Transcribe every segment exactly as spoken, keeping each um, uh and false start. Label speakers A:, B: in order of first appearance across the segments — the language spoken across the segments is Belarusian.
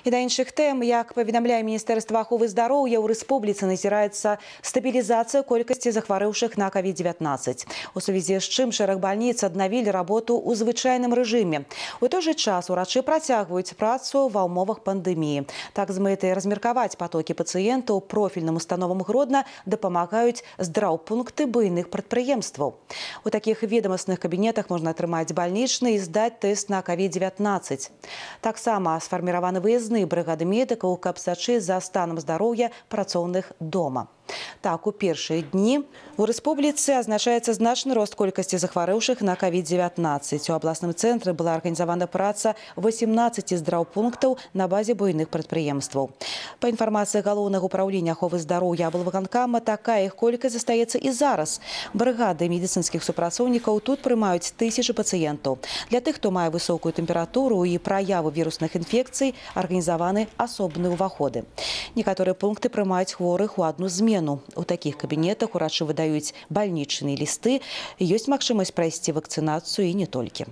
A: І да іншых тэм, як паведамляе Міністэрства аховы здароўя, у рэспубліцы назіраецца стабілізацыя колькасці захварэўшых на ковід девятнадцать. У сувязі з чым шэраг бальніц аднавілі работу ў звычайным рэжыме. У той жа час урачы працягваюць працу ва ўмовах пандэміі. Так, з мэтай размеркаваць потокі пацыентаў профільным установам Гродна дапамагаюць здраўпункты буйных прадпрыемстваў. У такіх ведомасных кабінетах можна атрымаць бальнічны і здаць тэст на ковід девятнадцать. Таксама сфарміраваны выездны бригады медикаў, каб сачыць за станам здароўя працоўных дома. Так, у першыя дні у рэспубліцы азначаецца значны рост колькасці захварэўшых на ковід девятнадцать. У абласным цэнтры была арганізавана праца восемнадцати здраўпунктаў на базе буйных прадпрыемстваў. Па інфармацыі галоўнага ўпраўлення аховы здароўя аблвыканкама, такая іх колькасць застаецца і зараз. Брыгады медыцынскіх супрацоўнікаў тут прымаюць тысячы пацыентаў. Для тых, хто мае высокую тэмпературу і праяву вірусных інфекцый, арганізаваны асобныя ўваходы. Некаторыя пункты прымаюць хворых у адну змену. У таких кабинетах урачы выдаюць больничные листы, ёсць магчымасць пройти вакцинацию и не только.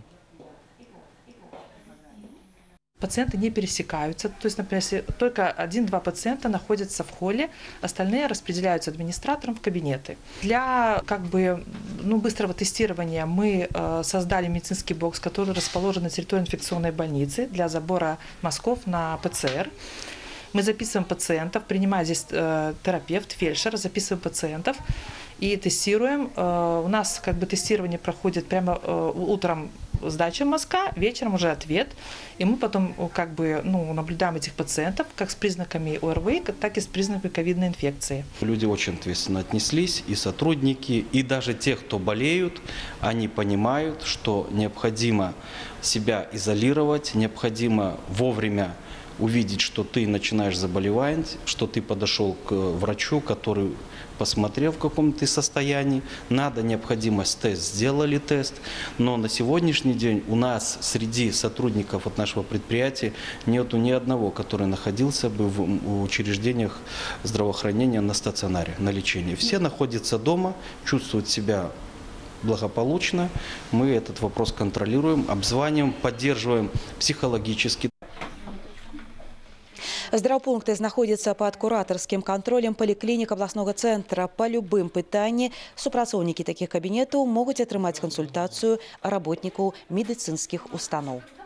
B: Пациенты не пересекаются, то есть, например, если только один-два пациента находятся в холле, остальные распределяются администратором в кабинеты. Для как бы, ну, быстрого тестирования мы э, создали медицинский бокс, который расположен на территории инфекционной больницы для забора мазков на ПЦР. Мы записываем пациентов, принимает здесь э, терапевт, фельдшер, записываем пациентов и тестируем. Э, у нас как бы тестирование проходит прямо э, утром сдача мазка, вечером уже ответ. И мы потом как бы, ну, наблюдаем этих пациентов как с признаками ОРВИ, так и с признаками ковидной инфекции.
C: Люди очень ответственно отнеслись, и сотрудники, и даже те, кто болеют, они понимают, что необходимо себя изолировать, необходимо вовремя увидеть, что ты начинаешь заболевать, что ты подошел к врачу, который посмотрел, в каком ты состоянии. Надо, необходимость тест, сделали тест. Но на сегодняшний день у нас среди сотрудников от нашего предприятия нету ни одного, который находился бы в учреждениях здравоохранения на стационаре, на лечении. Все находятся дома, чувствуют себя благополучно. Мы этот вопрос контролируем, обзваниваем, поддерживаем психологически.
A: Здраўпункты знаходзяцца пад куратарскім кантролем паліклінік абласнога цэнтра. Па любым пытанні супрацоўнікі такіх кабінетаў могуць атрымаць кансультацыю работнікаў медыцынскіх устаноў.